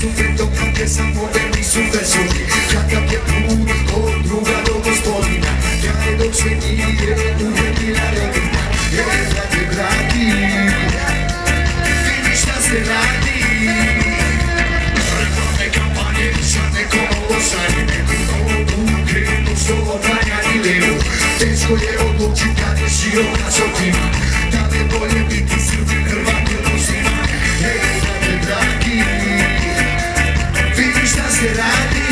sufriendo porque es amor de mi sufresu. Kada pjevu od druga do gospodina, ja je dok se nije uvedila rodina. Brate, dragi, vidi šta se radi. Reklamne kampanje za neko novo sanje, neku novu krenu što odvanja i levu. Teško je odlučiti kad je široka sortima, da li je bolje biti Srbin, Hrvat ili Muslima. Brate, dragi, vidi šta se radi.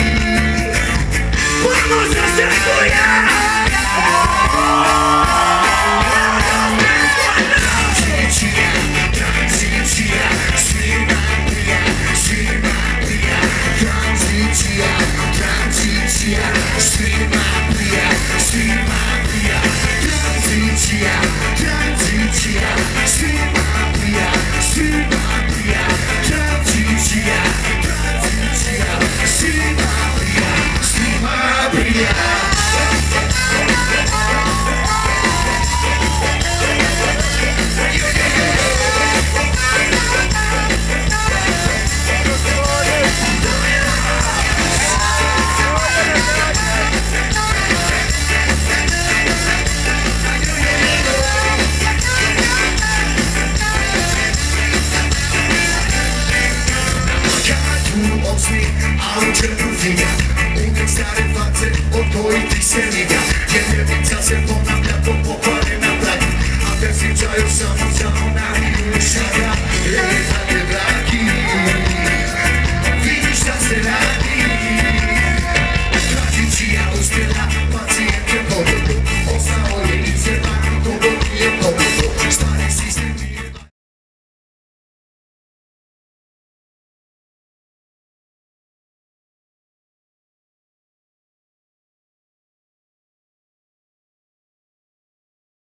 Vamos a hacer tuya. A u čerpu finja, uvijek stare face, odgojiti se niga. Jedrenica se ponavlja, to pokvarena plati, a pesničaju samo za ona i šaga. Brate, dragi,